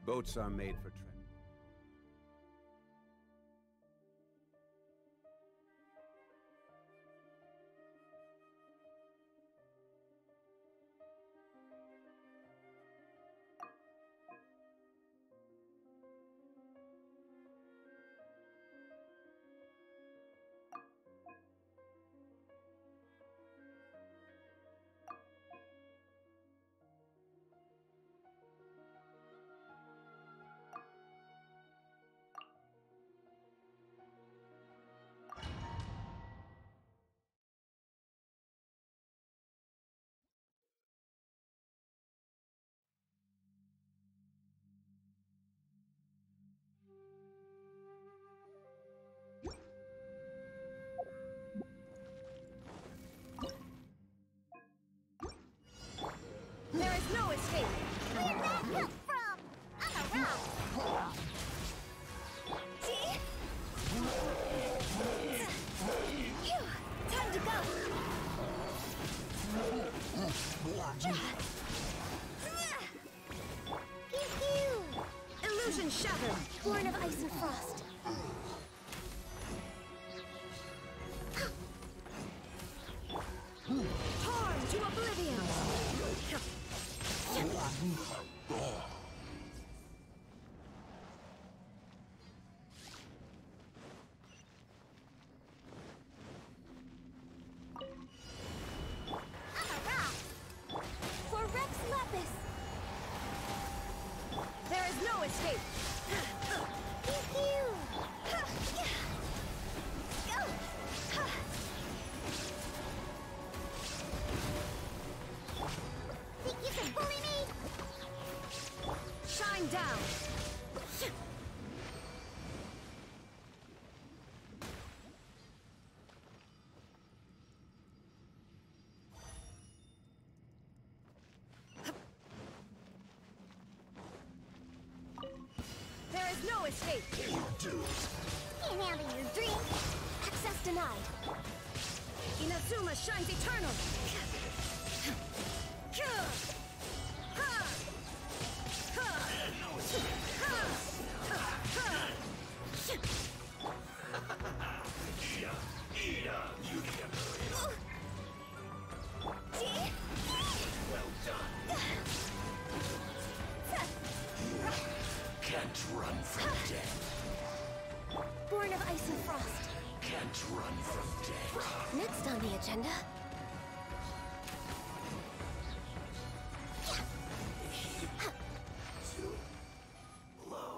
Boats are made for travel. There is no escape! Where'd that come from? I'm around! Phew! Time to go! Pew pew! Illusion shattered! Born of ice and frost. Torn to oblivion! For Rex Lapis! There is no escape! Pew pew! Go! Think you can bully me? Shine down! There is no escape! Can't handle your dream! Access denied! Inazuma shines eternal! Well done. Can't run from death. Born of ice and frost. Can't run from death. Next on the agenda. Too low.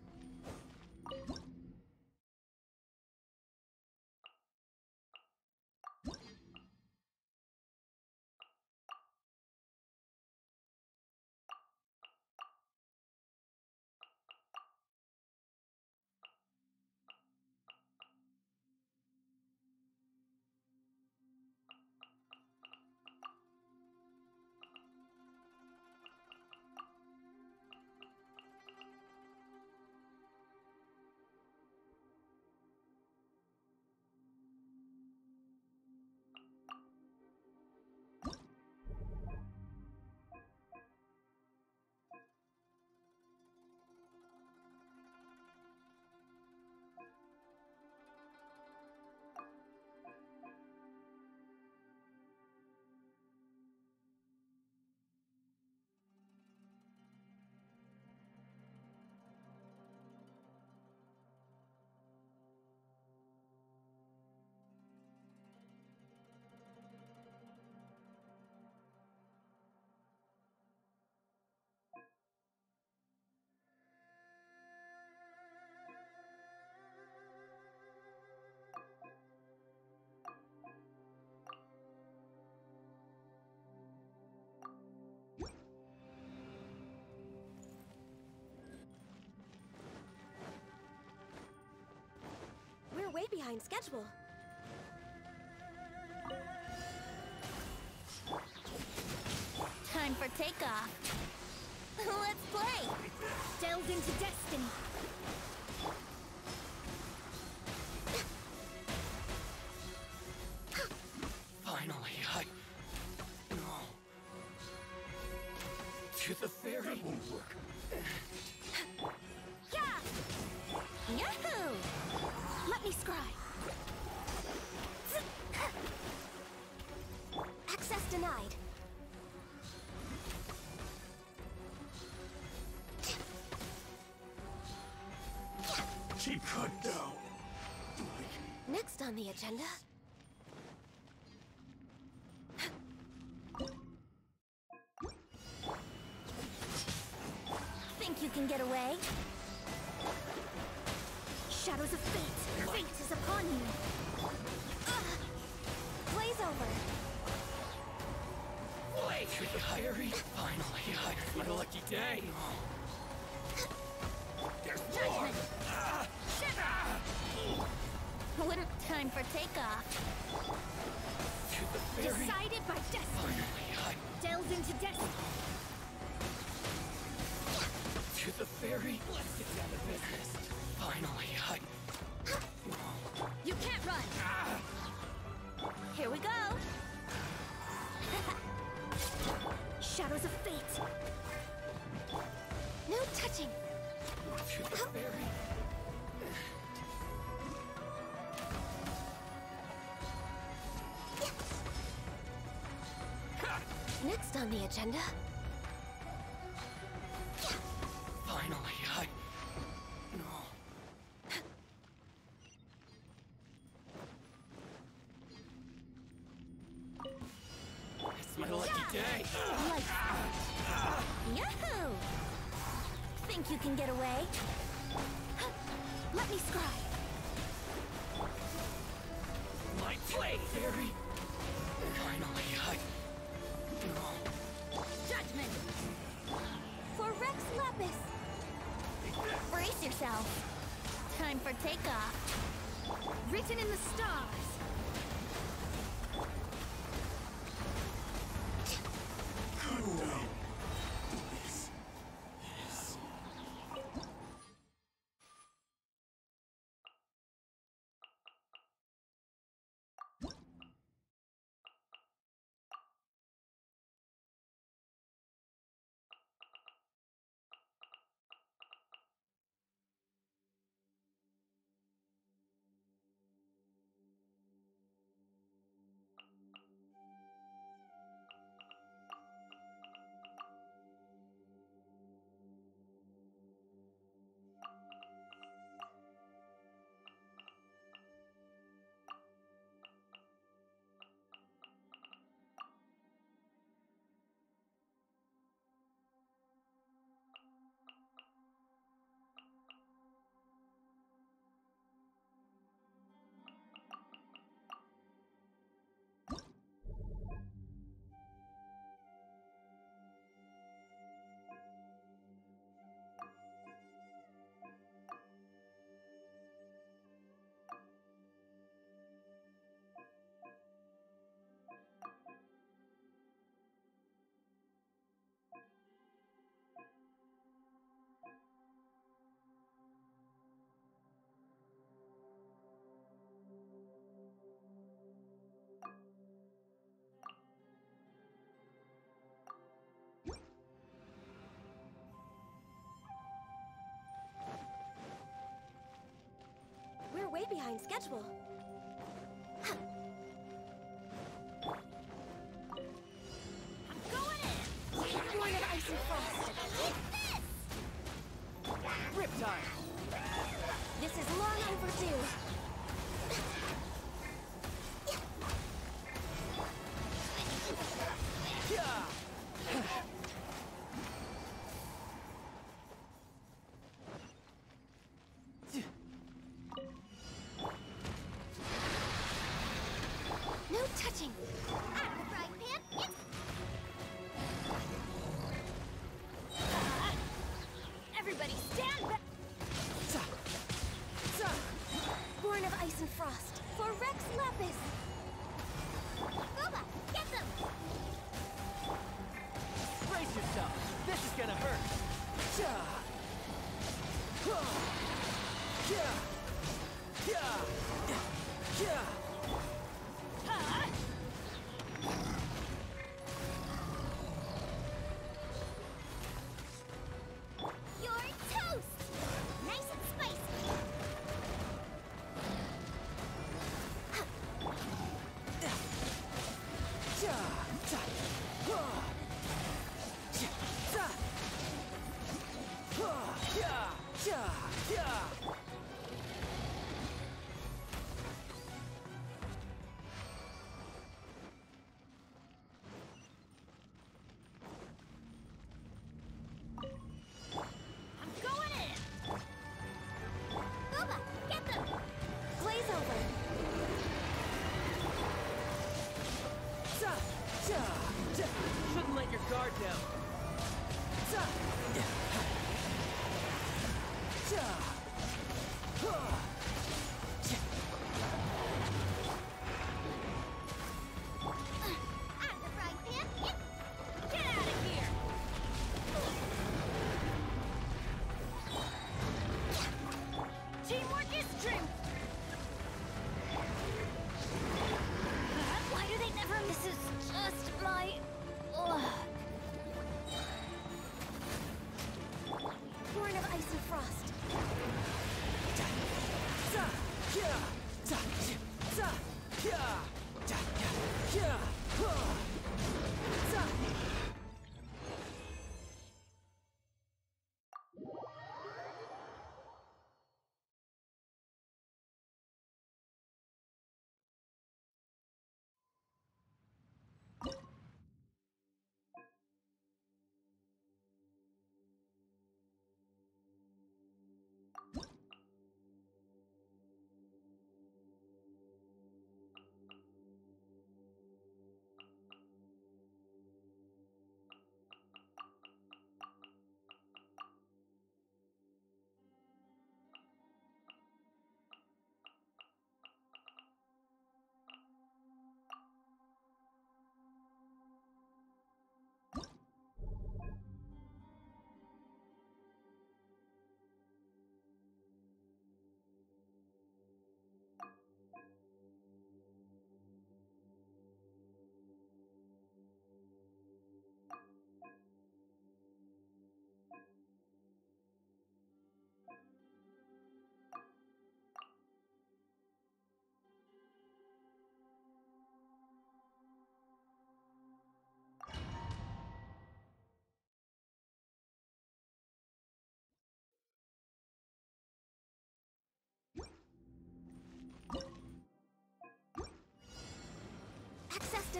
We're way behind schedule. Time for takeoff. Let's play! Delve into destiny. Finally, no. To the ferry. That won't work. scry. Access denied. Keep cut down. Next on the agenda. Think you can get away? Shadows of fate! Fate is upon you! Blaze over! Wait, diary. Finally, my lucky day. There's Judgment! Wouldn't time for takeoff. To the ferry. Decided by destiny. Finally, Delves into destiny. to the ferry. Let's get down to business. Finally, You can't run! Here we go! Shadows of fate! No touching! to the ferry. Next on the agenda. Finally, no. It's my lucky day. Lights out. Yahoo! Think you can get away? Let me scry. My play, fairy. Finally, no. Judgment! For Rex Lapis! Brace yourself. Time for takeoff. Written in the stars. Cut down. This. We're way behind schedule. I'm going in! One of ice and frost. This! Riptide! This is long overdue. Yeah! No touching. Out of the frying pan. Everybody stand back. Born of ice and frost. For Rex Lapis. Boba, get them. Brace yourself! This is gonna hurt! Yeah! Yeah! Yeah! Yeah! You're toast. Nice and spicy.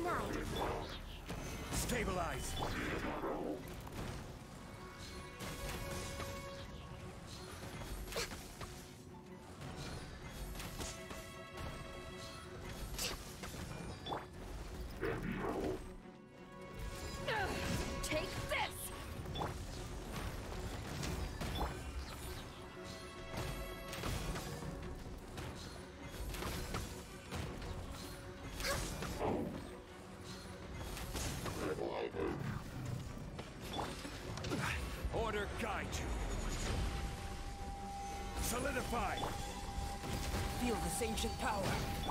denied. Stabilize. Take this! Order guide you. Solidify. Feel this ancient power.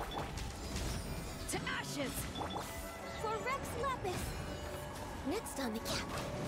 To ashes! For Rex Lapis! Next on the cap.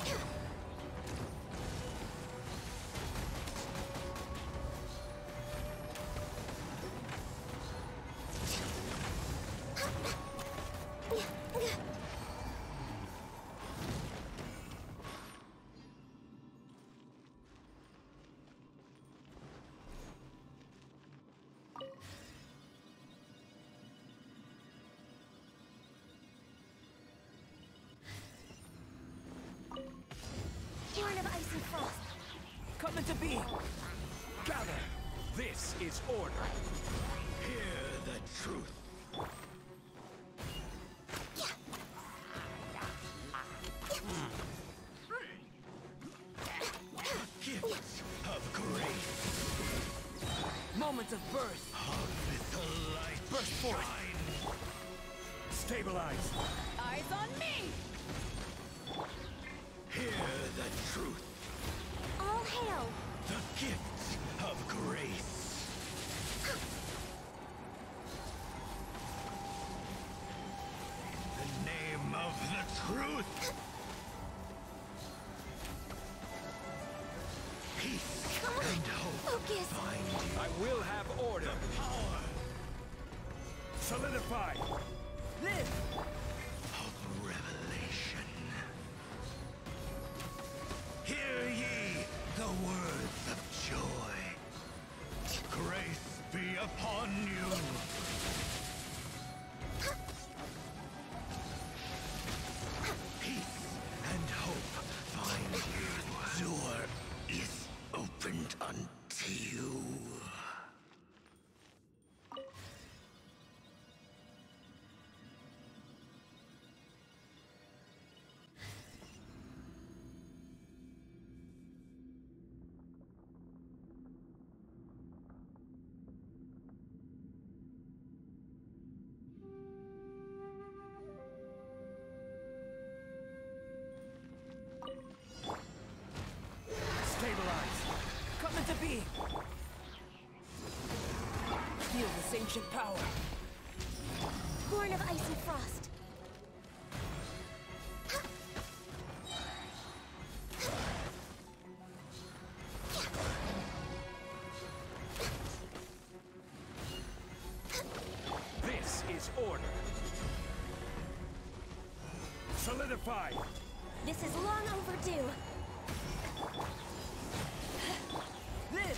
Horn of Ice and Frost. Coming to be. Gather. This is order. Hear the truth. Gifts of grace. Moment of birth. Of the light. Burst forth. Stabilize. Eyes on me! Hear the truth. All hail! The gifts of grace. The name of the truth. Peace and hope. Focus! Find you. I will have order. The power. Solidify. Live. Of revelation. Hear ye the words of joy. Grace be upon you. Peace and hope find you. Door is opened unto you. Stabilize. Coming to be. Feel this ancient power. Horn of Ice and Frost. This is order. Solidify. This is long overdue. Live.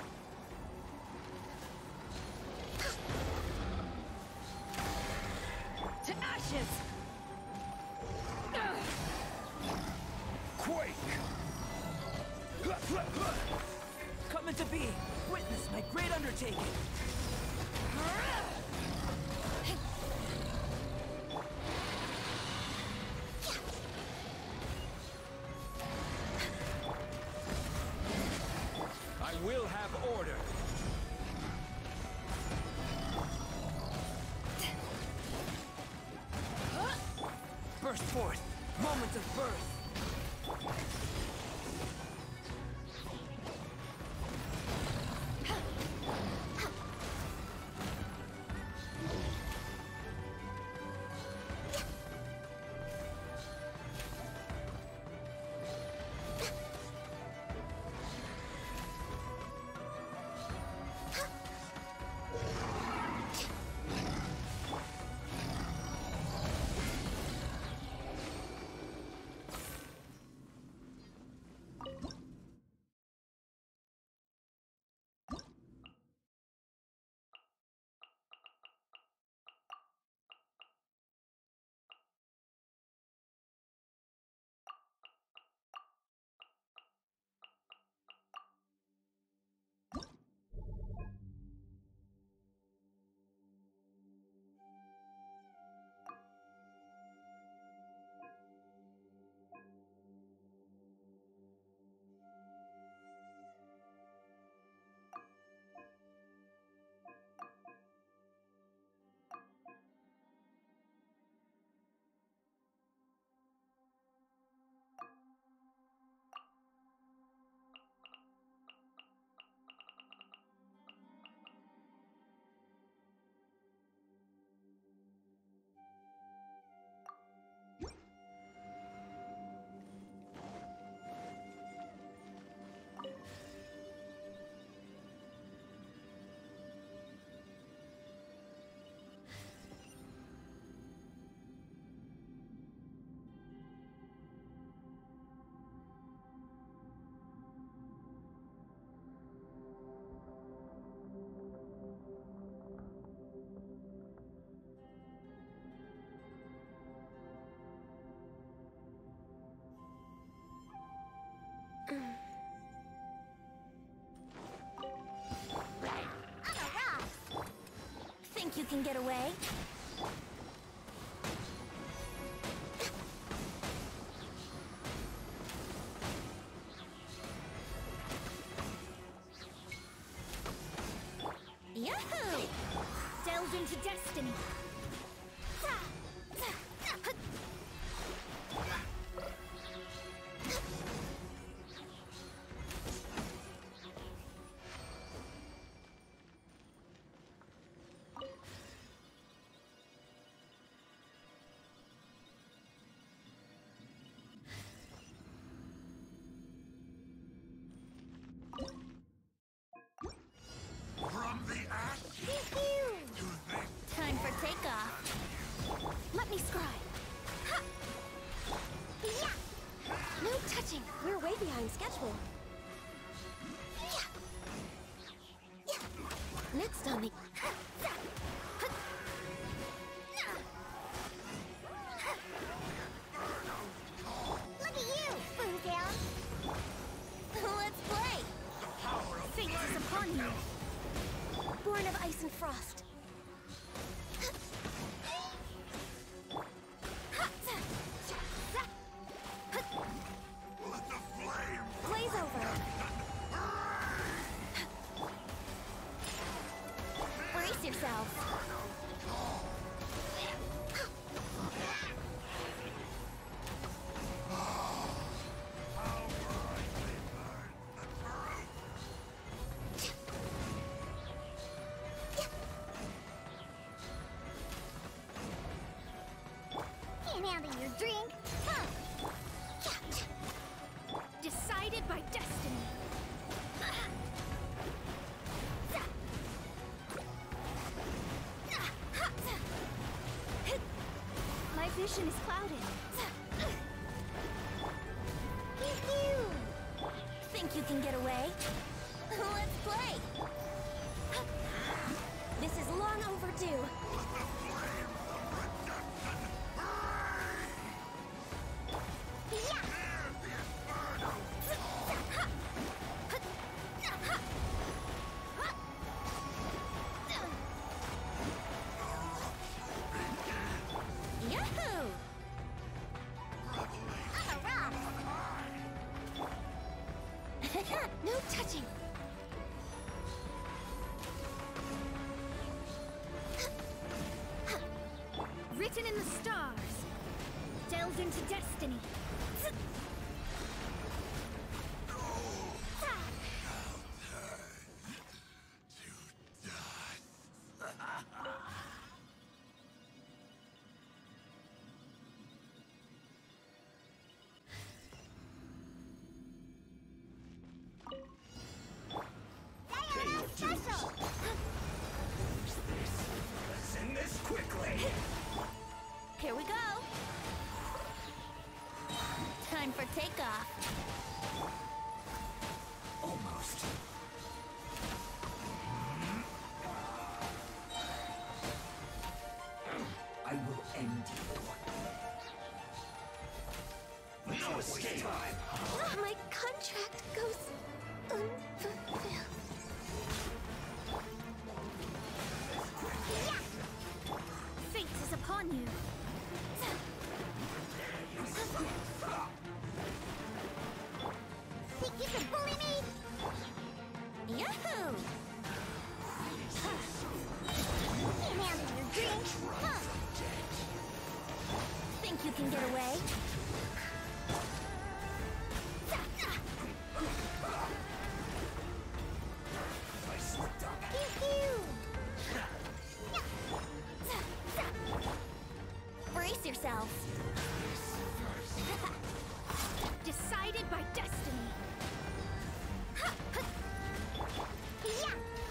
To ashes! Quake. Coming to be. Witness my great undertaking. I will have order. Burst forth. Moment of birth. Think you can get away? Yahoo! Delve into destiny. From the ash to the Time for takeoff. Let me scribe. Ha! Yeah! No touching. We're way behind schedule. Yeah. Yeah. Next on the... Look at you, Boozle. Let's play. Fate is upon you. Born of ice and frost. let the flame Blaze over. Brace yourselves. Can't handle your drink. Huh. Decided by destiny. My vision is clouded. Think you can get away? Let's play. This is long overdue. Yahoo! No touching. Written in the stars. Delved into destiny. Special! Let's end this quickly. Here we go. Time for takeoff. Almost. I will end you. No escape time. My contract goes unfulfilled. Yeah. Fate is upon you. Think you can bully me? Yahoo! Can't handle your drink, huh? Think you can get away? I slipped up. Brace yourselves. Decided by destiny. Yeah.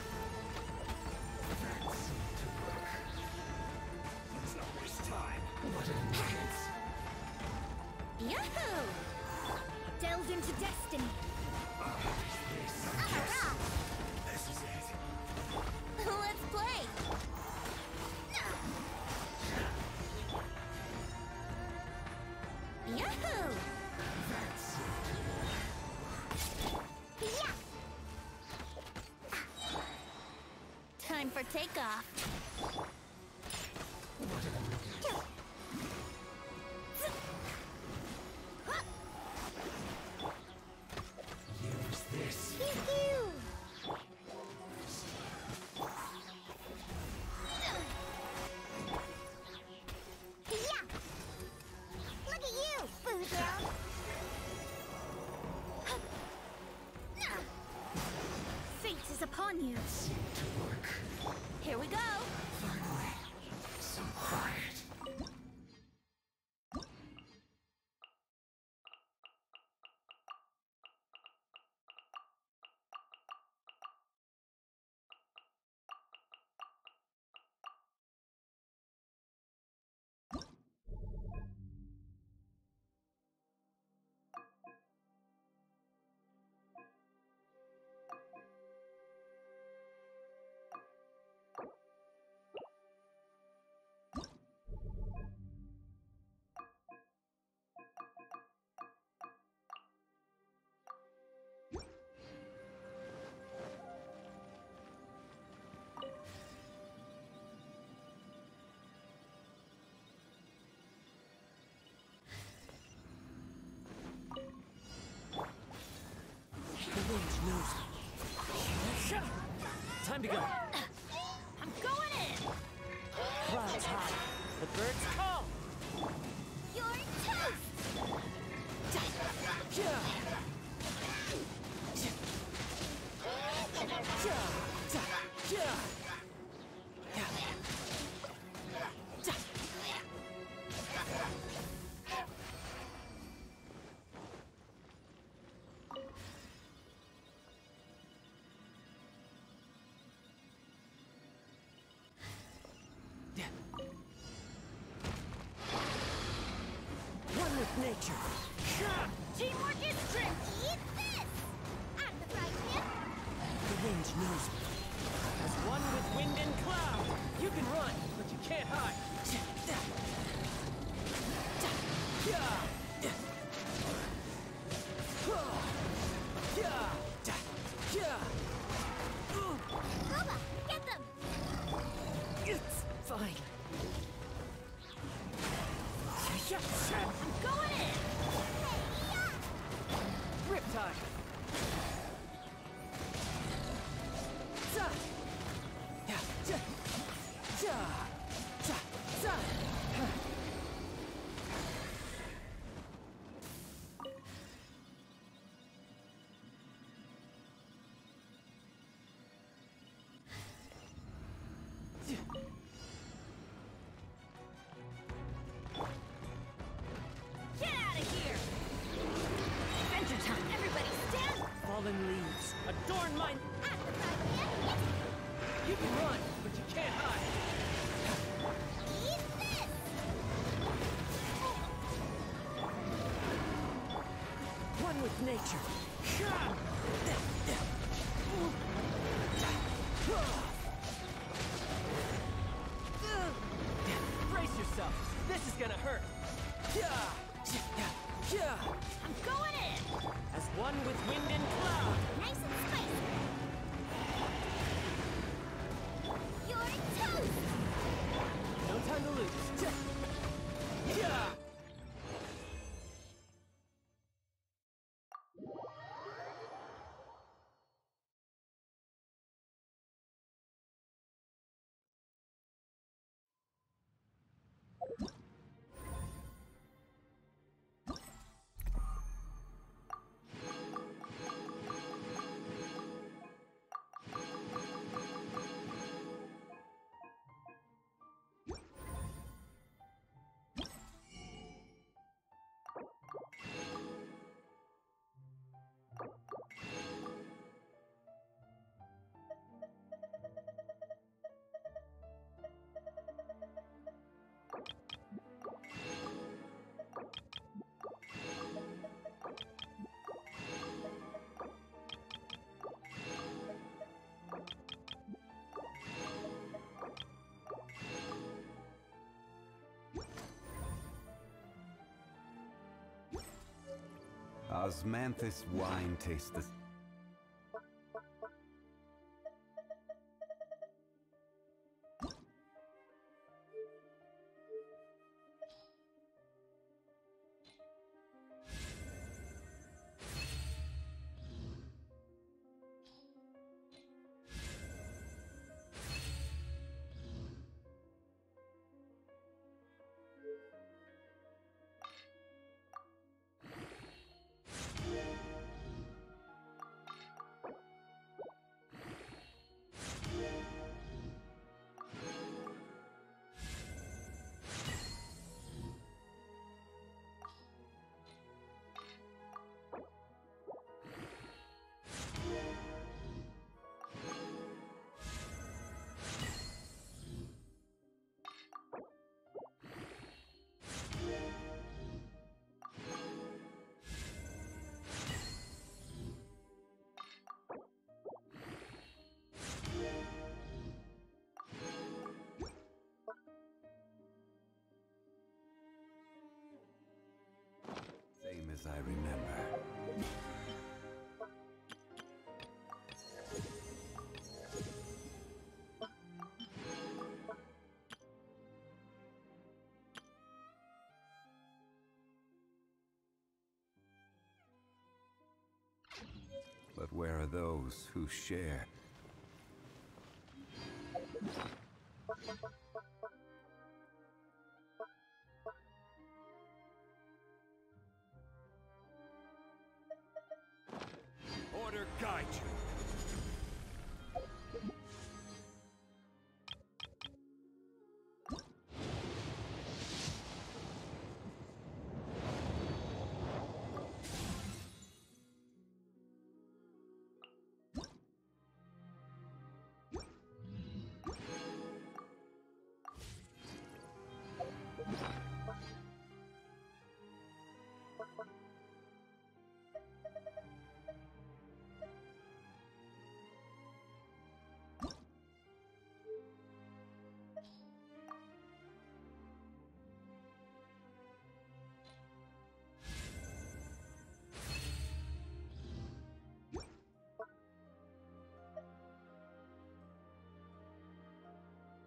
Let's not waste time. What a chance. Yahoo! Delved into destiny. This is it. Let's play. Yahoo! That's Yeah. Time for takeoff. Use this. Pew-pew! Yeah! Look at you, Boozle! Fate is upon you. Seem to work. Here we go. Finally, some quiet. The wind knows me. Time to go. I'm going in. Clouds high. The birds call. You're toast. One with nature. Teamwork is strength. Eat this. I'm the right man. The wind knows me. As one with wind and cloud. You can run, but you can't hide. Boba, get them. It's fine. I'm going in. Riptide. Get out of here. Adventure time. Everybody stand. Fallen leaves. Adorn my... I'm the right man. You can run, but you can't hide. Eat this. One with nature. Brace yourself. This is gonna hurt. I'm going in. As one with wind and cloud. Nice and spicy. You're toast. No time to lose. Osmanthus wine tastes the... I remember. But where are those who share? Order guide you.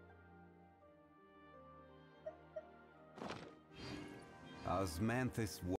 Osmanthus